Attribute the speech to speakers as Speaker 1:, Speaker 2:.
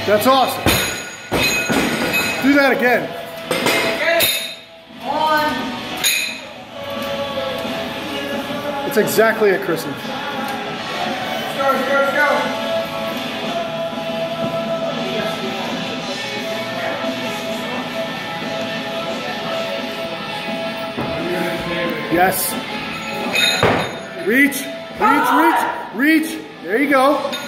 Speaker 1: That's awesome. Do that again. It's exactly a christening.
Speaker 2: Let's go.
Speaker 1: Yes. Reach. There you go.